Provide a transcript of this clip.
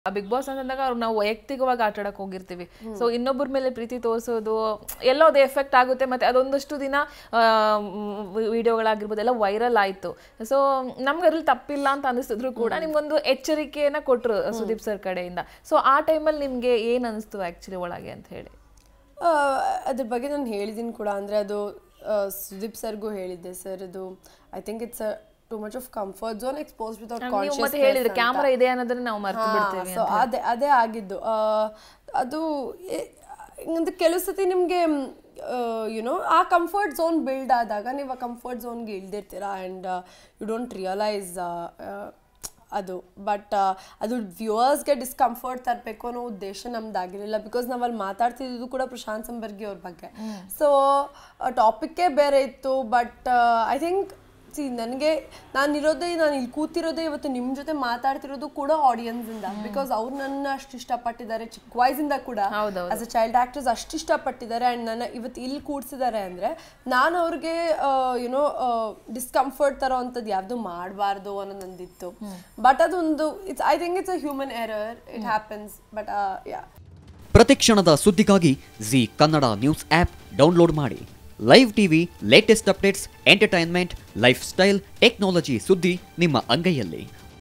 Big boss ಅಂತಂದಾಗ ನಾವು ವೈಯಕ್ತಿಕವಾಗಿ ಆಟ ಆಡಕ್ಕೆ ಹೋಗಿರ್ತೀವಿ. ಸೊ ಇನ್ನೊಬ್ಬರ ಮೇಲೆ ಪ್ರೀತಿ ತೋರಿಸೋದು ಎಲ್ಲೋ ಅದು ಎಫೆಕ್ಟ್ ಆಗುತ್ತೆ. ಮತ್ತೆ ಅದೊಂದಷ್ಟು ದಿನ ವಿಡಿಯೋಗಳಾಗಿರ್ಬೋದು ಎಲ್ಲ ವೈರಲ್ ಆಯಿತು. ಸೊ ನಮ್ಗೆ ಅದ್ರಲ್ಲಿ ತಪ್ಪಿಲ್ಲ ಅಂತ ಅನಿಸಿದ್ರು ಕೂಡ ನಿಮ್ಗೊಂದು ಎಚ್ಚರಿಕೆಯನ್ನು ಕೊಟ್ಟರು ಸುದೀಪ್ ಸರ್ ಕಡೆಯಿಂದ. ಸೊ ಆ ಟೈಮಲ್ಲಿ ನಿಮಗೆ ಏನು ಅನಿಸ್ತು ಆ್ಯಕ್ಚುಲಿ ಒಳಗೆ ಅಂತ ಹೇಳಿ? ಅದ್ರ ಬಗ್ಗೆ ನಾನು ಹೇಳಿದ್ದೀನಿ ಕೂಡ. ಅಂದರೆ ಅದು ಸುದೀಪ್ ಸರ್ಗೂ ಹೇಳಿದ್ದೆ, ಸರ್ ಅದು I think it's too much of comfort zone exposed without consciousness. ಮತ್ತೆ ಹೇಳಿದ್ರೆ ಕ್ಯಾಮೆರಾ ಇದೆ ಅನ್ನೋದನ್ನ ನಾವು ಮರೆತು ಬಿಡ್ತೀವಿ. ಸೊ ಅದೇ ಆಗಿದ್ದು. ಅದು ಕೆಲವು ಸತಿ ನಿಮಗೆ ಯುನೋ ಆ ಕಂಫರ್ಟ್ ಝೋನ್ ಬಿಲ್ಡ್ ಆದಾಗ ನೀವು ಆ ಕಂಫರ್ಟ್ ಝೋನ್ಗೆ ಇಳ್ದಿರ್ತೀರಾ ಆ್ಯಂಡ್ ಯು ಡೋಂಟ್ ರಿಯಲೈಸ್ ಅದು. ಬಟ್ ಅದು ವ್ಯೂವರ್ಸ್ಗೆ ಡಿಸ್ಕಂಫರ್ಟ್ ತರಬೇಕು ಅನ್ನೋ ಉದ್ದೇಶ ನಮ್ದಾಗಿರಲಿಲ್ಲ. ಬಿಕಾಸ್ ನಾವು ಅಲ್ಲಿ ಮಾತಾಡ್ತಿದ್ದು ಕೂಡ ಪ್ರಶಾಂತ್ ಸಂಬರ್ಗಿ ಅವ್ರ ಬಗ್ಗೆ. ಸೊ ಟಾಪಿಕ್ಕೇ ಬೇರೆ ಇತ್ತು. ಬಟ್ ಐ ಥಿಂಕ್ ನನಗೆ ನಾನು ಇಲ್ಲಿ ಕೂತಿರೋದೇ ಇವತ್ತು ನಿಮ್ಮ ಜೊತೆ ಮಾತಾಡ್ತಿರೋದು ಕೂಡ ಆಡಿಯನ್ಸಿಂದ. ಬಿಕಾಸ್ ಅವ್ರು ನನ್ನ ಅಷ್ಟು ಇಷ್ಟಪಟ್ಟಿದ್ದಾರೆ, ಚಿಕ್ಕ ವಯಸ್ಸಿಂದ ಕೂಡ ಆಸ್ ಅ ಚೈಲ್ಡ್ ಆಕ್ಟರ್ಸ್ ಅಷ್ಟು ಇಷ್ಟಪಟ್ಟಿದ್ದಾರೆ. ಆ್ಯಂಡ್ ನನ್ನ ಇವತ್ತು ಇಲ್ಲಿ ಕೂಡ್ಸಿದ್ದಾರೆ ಅಂದರೆ ನಾನು ಅವ್ರಿಗೆ ಯುನೋ ಡಿಸ್ಕಂಫರ್ಟ್ ತರೋ ಅಂಥದ್ದು ಯಾವುದು ಮಾಡಬಾರ್ದು ಅನ್ನೋ ನಂದಿತ್ತು. ಬಟ್ ಅದೊಂದು I think it's a human error, it happens. But yeah, ಪ್ರತಿಕ್ಷಣದ ಸುದ್ದಿಗಾಗಿ Zee Kannada news app download ಮಾಡಿ. Live TV, latest updates, entertainment, lifestyle, technology ಸುದ್ದಿ ನಿಮ್ಮ ಅಂಗೈಯಲ್ಲಿ.